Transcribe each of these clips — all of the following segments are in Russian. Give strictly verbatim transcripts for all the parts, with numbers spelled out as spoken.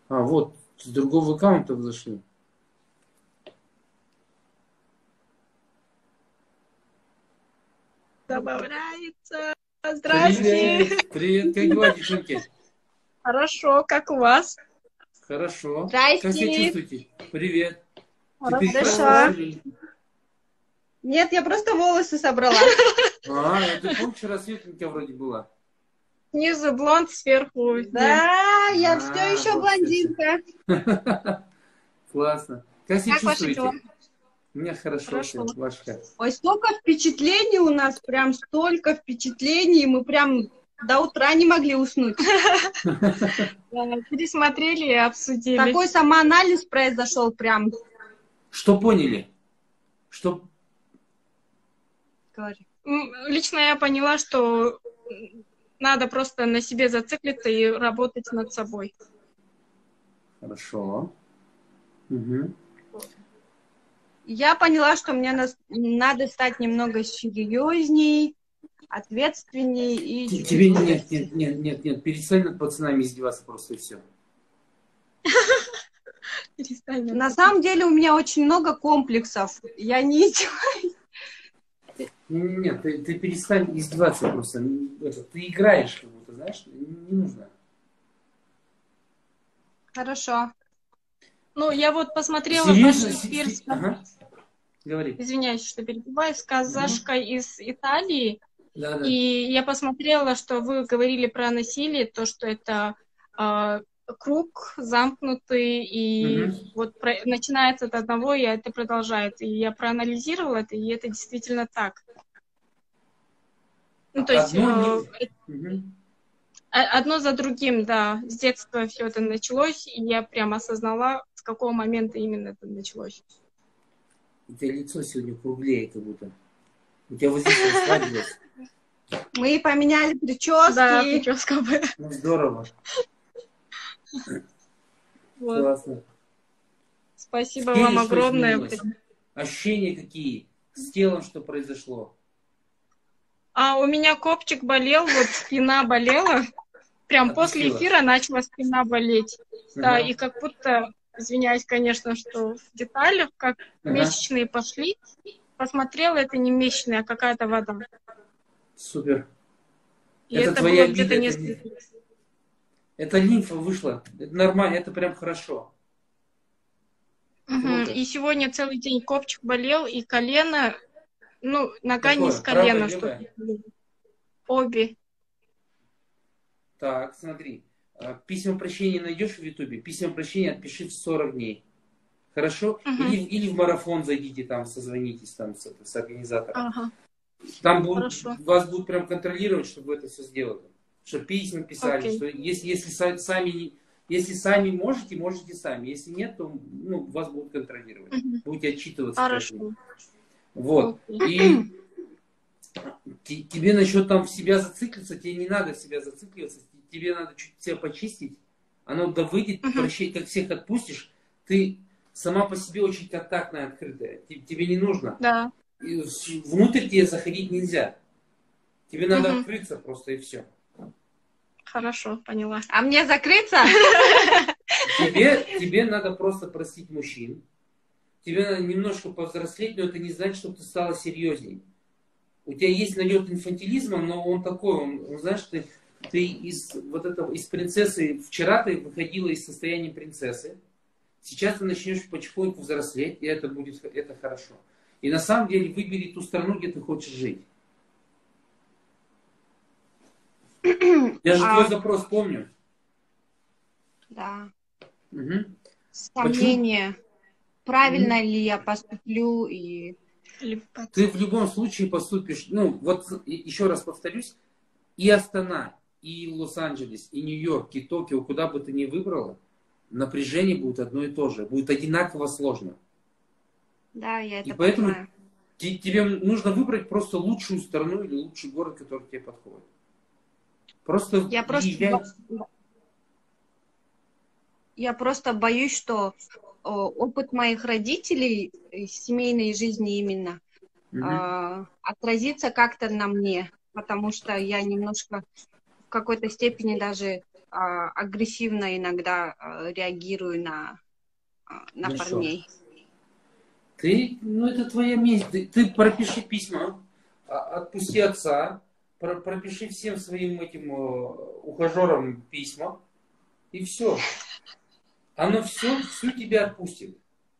А, вот, с другого аккаунта вы зашли. Добавляется. Здрасте. Привет, привет, как дела, девчонки? Хорошо, как у вас? Хорошо. Как себя Здрасте. чувствуете? Привет. Ты перекрасила, Хорошо. что ли? Нет, я просто волосы собрала. А, это помню, вчера светленькая вроде была. Снизу блонд, сверху. Да, я все А, еще вот, блондинка. классно. Как себя Как ваши дела? чувствуете? У меня хорошо Хорошо. все, ваш как? Ой, столько впечатлений у нас, прям столько впечатлений. Мы прям до утра не могли уснуть. Да, пересмотрели и обсудили. Такой самоанализ произошел прям. Что поняли? Что... Говори. М, Лично я поняла, что надо просто на себе зациклиться и работать над собой. Хорошо. Угу. Я поняла, что мне нас- надо стать немного серьезней, ответственней и... Тебе нет, нет, нет, нет, нет, перестань над пацанами издеваться просто и все. Перестань. На самом деле у меня очень много комплексов. Я не издеваюсь. Нет, ты, ты перестань издеваться просто. Это, ты играешь как будто, знаешь, не нужно. Хорошо. Ну, я вот посмотрела Серьезно? ваш эфир с... Ага. Говори. Извиняюсь, что перебиваю, с казашкой из Италии. Да, да. И я посмотрела, что вы говорили про насилие, то, что это э, круг замкнутый, и Угу. вот про- начинается от одного, и это продолжается. И я проанализировала это, и это действительно так. Ну, то есть Одно э, не... Угу. а- одно за другим, да, с детства все это началось, и я прямо осознала, с какого момента именно это началось. У тебя лицо сегодня круглее как будто. У тебя вот здесь расслабилось. Мы поменяли прически. Да, прическа. Ну, здорово. Вот. Классно. Спасибо В теле вам что огромное. изменилось? Ощущения какие? С телом что произошло? А у меня копчик болел, вот спина болела. Прям после Отпустила? эфира начала спина болеть. Да, Ага. и как будто, извиняюсь, конечно, что в деталях, как Ага. месячные пошли, посмотрела, это не месячные, а какая-то вода. Супер. И Это это, твоя было где-то обида, это, несколько... не- это лимфа вышла. Это нормально, это прям хорошо. Мгм. Круто. И сегодня целый день копчик болел, и колено, ну, нога не Какое? с Правое, колена, левое? что обе. Так, смотри. А, Письма прощения найдешь в Ютубе? Письма прощения отпиши в сорок дней. Хорошо? Мгм. Или, или в марафон зайдите, там созвонитесь там с, это- с организатором. Ага, Там будут, хорошо. вас будут прям контролировать, чтобы вы это все сделали. Чтобы письма писали, Окей. что если, если са- сами не- если сами можете, можете сами. Если нет, то ну, вас будут контролировать. Мгм. Будете отчитываться. каждый день. Хорошо. Вот. Окей. И те- тебе насчет там в себя зациклиться, тебе не надо в себя зацикливаться, тебе надо чуть себя почистить, оно да выйдет, Мгм. прощай, как всех отпустишь, ты сама по себе очень контактная, открытая, Те- тебе не нужно, Да. и в- внутрь тебе заходить нельзя, тебе надо Мгм. открыться просто и все. Хорошо, поняла. А мне закрыться? Тебе, тебе надо просто простить мужчин, тебе надо немножко повзрослеть, но это не значит, что ты стала серьезней. У тебя есть налет инфантилизма, но он такой, он, он, знаешь, ты, ты из вот этого, из принцессы, вчера ты выходила из состояния принцессы, сейчас ты начнешь потихоньку взрослеть, и это будет, это хорошо. И на самом деле выбери ту страну, где ты хочешь жить. Я же А. твой запрос помню. Да. Угу. Сомнения. Правильно ли я поступлю и... Ты в любом случае поступишь, ну вот и- еще раз повторюсь, и Астана, и Лос-Анджелес, и Нью-Йорк, и Токио, куда бы ты ни выбрала, напряжение будет одно и то же, будет одинаково сложно. Да, я И это поэтому понимаю. те- тебе нужно выбрать просто лучшую страну или лучший город, который тебе подходит. Просто Я просто, езжай. бо- я просто боюсь, что о, опыт моих родителей, э, семейной жизни именно, Мгм. а, отразится как-то на мне, потому что я немножко в какой-то степени даже а, агрессивно иногда а, реагирую на, а, на Ну парней. что? Ты, ну это твоя месть. Ты, ты пропиши письма, а- отпусти отца, про- пропиши всем своим этим э, ухажерам письма, и все. Оно все, всю тебя отпустит.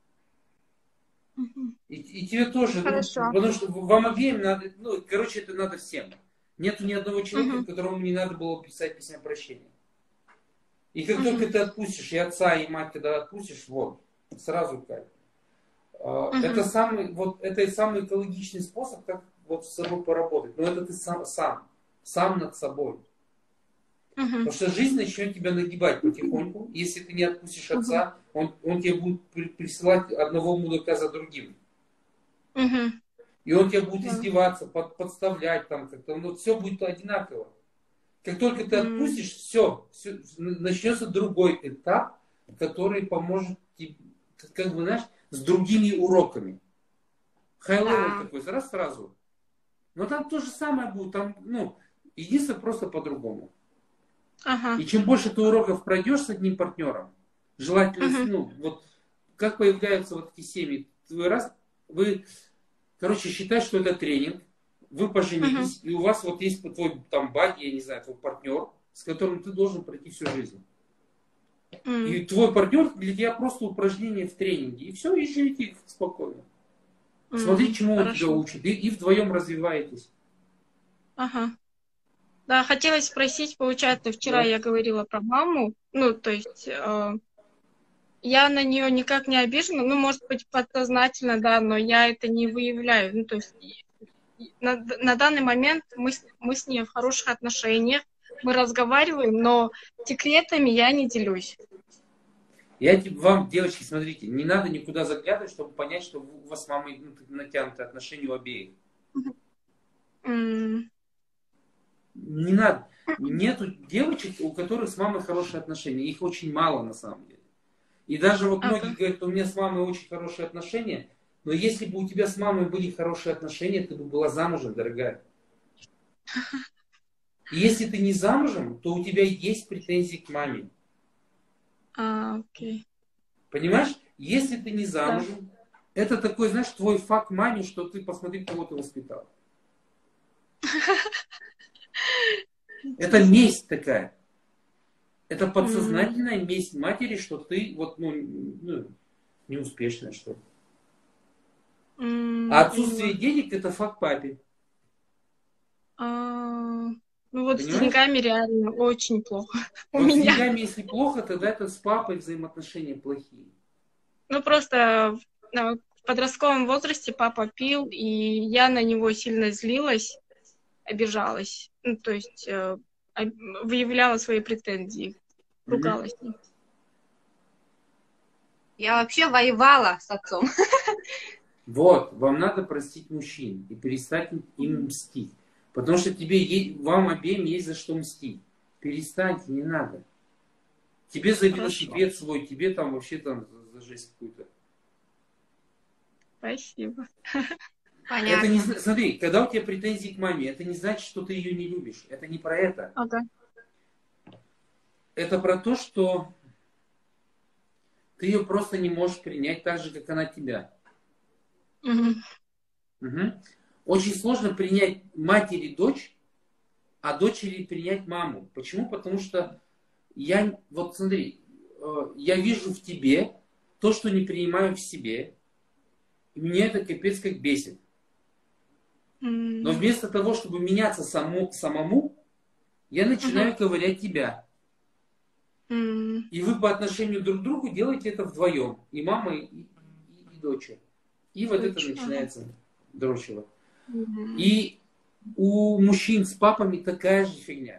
Мгм. И, и тебе тоже, ну, Хорошо. потому что вам обеим надо, ну, короче, это надо всем. Нету ни одного человека, Мгм. которому не надо было писать письма прощения. И как Мгм. только ты отпустишь, и отца, и мать, когда отпустишь, вот, сразу кайф. А, Это Мгм. самый, вот, это самый экологичный способ, как вот с собой поработать. Но это ты сам, сам, сам над собой. Мгм. Потому что жизнь начнет тебя нагибать потихоньку. Если ты не отпустишь Мгм. отца, он, он тебе будет при- присылать одного мудака за другим. Мгм. И он тебя будет Да. издеваться, под, подставлять там как-то. Ну, все будет одинаково. Как только ты М. отпустишь, все, все начнется другой этап, который поможет тебе, как бы, знаешь, с другими уроками. Хай-левел Да. такой, раз сразу. Но там то же самое будет. Там, ну, единственное, просто по-другому. Ага. И чем больше ты уроков пройдешь с одним партнером, желательно, Мгм. ну, вот, как появляются вот эти семьи. Вы раз, вы, короче, считай, что это тренинг, вы Мгм. поженились, и у вас вот есть твой там бади, я не знаю, твой партнер, с которым ты должен пройти всю жизнь. М. И твой партнер для тебя просто упражнение в тренинге. И все, и живите спокойно. Смотри, М. чему он тебя Хорошо. учит. И, и вдвоем развиваетесь. Ага. Да, хотелось спросить, получается, вчера Да. я говорила про маму, ну, то есть э, я на нее никак не обижена, ну, может быть, подсознательно, да, но я это не выявляю. Ну, то есть и- и на, на данный момент мы, с- мы с ней в хороших отношениях, мы разговариваем, но секретами я не делюсь. Я тебе- вам, девочки, смотрите, не надо никуда заглядывать, чтобы понять, что у вас с мамой ну, натянутые отношения у обеих. М. Не надо. Нету девочек, у которых с мамой хорошие отношения. Их очень мало на самом деле. И даже вот многие Ага. говорят, у меня с мамой очень хорошие отношения, но если бы у тебя с мамой были хорошие отношения, ты бы была замужем, дорогая. И если ты не замужем, то у тебя есть претензии к маме. А, окей. Понимаешь? Если ты не Да. замужем, это такой, знаешь, твой факт маме, что ты посмотри, кого ты воспитал. Это Интересно. месть такая. Это М. подсознательная месть матери, что ты вот, ну, ну, неуспешная, что ли. М, А поняла. отсутствие денег это факт папе. А, ну вот с Понимаешь? деньгами реально очень плохо у Вот с меня. деньгами, если плохо, тогда это с папой взаимоотношения плохие. Ну просто э, в подростковом возрасте папа пил, и я на него сильно злилась, обижалась. Ну, то есть э, об- выявляла свои претензии, Мгм. ругалась с ним. Я вообще воевала с отцом. Вот, вам надо простить мужчин и перестать им Мгм. мстить. Потому что тебе, е- вам обеим есть за что мстить. Перестаньте, не надо. Тебе за Хорошо, велосипед свой, тебе там вообще там за, за жесть какую-то. спасибо. Это не, Понятно. зна- смотри, когда у тебя претензии к маме, это не значит, что ты ее не любишь. Это не про это. Ага. Это про то, что ты ее просто не можешь принять так же, как она тебя. Мгм. Мгм. Очень сложно принять матери дочь, а дочери принять маму. Почему? Потому что я, вот смотри, э, я вижу в тебе то, что не принимаю в себе, и меня это капец как бесит. Но М. вместо того, чтобы меняться саму, самому, я начинаю Мгм. ковырять тебя. М. И вы по отношению друг к другу делаете это вдвоем. И мама, и, и, и дочь. И вот это Дочь. Ага. начинается дрочево. М. И у мужчин с папами такая же фигня.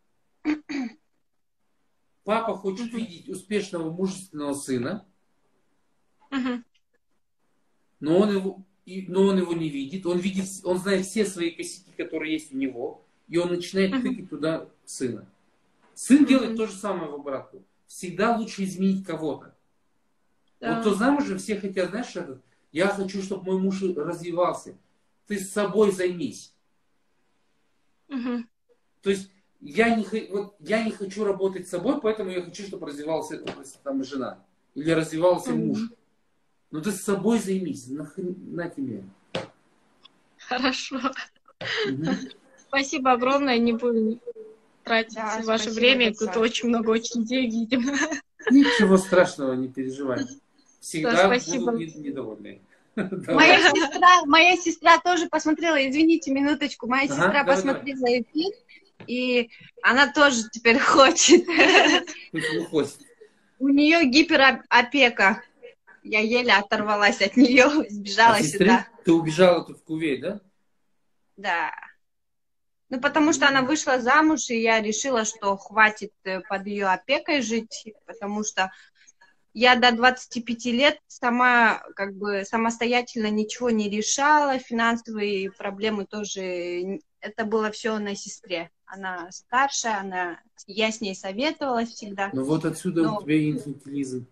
Папа хочет Мгм. видеть успешного, мужественного сына, Мгм. но он его, и- но он его не видит. Он видит, он знает все свои косяки, которые есть у него, и он начинает Мгм. тыкать туда сына. Сын делает Мгм. то же самое в обратку. Всегда лучше изменить кого-то. Вот то Да. замужем все хотят, знаешь, этот, я хочу, чтобы мой муж развивался. Ты с собой займись. Мгм. То есть я не, вот, я не хочу работать с собой, поэтому я хочу, чтобы развивалась там жена. Или развивался mm-hmm. муж. Ну ты с собой займись. Нахрен, на тебе. Хорошо. Mm-hmm. Спасибо огромное. Не буду тратить да, ваше время. Большое. Тут очень много очень идей, видимо. Ничего страшного, не переживай. Всегда да, будут недовольны. Моя сестра, моя сестра тоже посмотрела, извините, минуточку, моя ага, сестра давай, посмотрела давай. эфир, и она тоже теперь хочет. хочет. У нее гиперопека. Я еле оторвалась от нее, сбежала а сюда. Ты убежала тут в Кувейт, да? Да. Ну, потому что она вышла замуж, и я решила, что хватит под ее опекой жить, потому что я до двадцати пяти лет сама, как бы, самостоятельно ничего не решала, финансовые проблемы тоже, это было все на сестре. Она старшая, она, я с ней советовалась всегда. Ну вот отсюда но, у тебя и инфантилизм.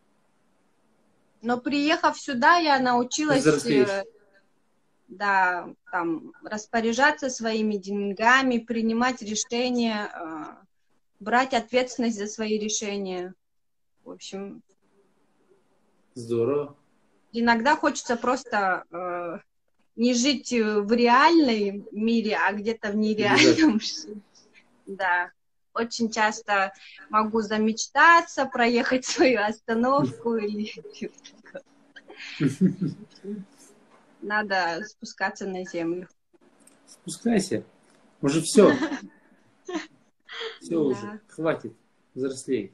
Но приехав сюда, я научилась, да, там, распоряжаться своими деньгами, принимать решения, брать ответственность за свои решения. В общем... Здорово. Иногда хочется просто э, не жить в реальном мире, а где-то в нереальном. Да. Очень часто могу замечтаться, проехать свою остановку. или Надо спускаться на землю. Спускайся. Уже все. Все уже. Хватит. Взрослей.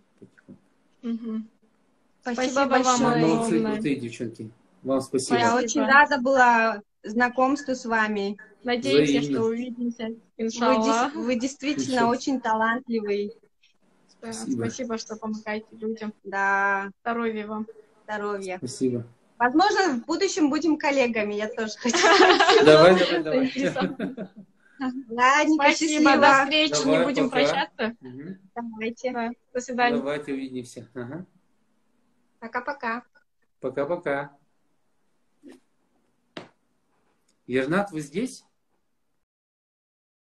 Спасибо, спасибо большое. Молодцы, крутые девчонки. Вам спасибо. Я очень рада была знакомству с вами. Надеемся, Взаимно. что увидимся. Иншаллах. Вы, вы действительно Иншаллах. очень талантливый. Спасибо. Спасибо, что помогаете людям. Да. Здоровья вам. Здоровья. Спасибо. Возможно, в будущем будем коллегами. Я тоже хочу. Давай, давай, давай. Ладненько, спасибо, до встречи. Давай, не будем пока. прощаться. Угу. Давайте. Да. До свидания. Давайте увидимся. Ага. Пока-пока. Пока-пока. Ернат, вы здесь?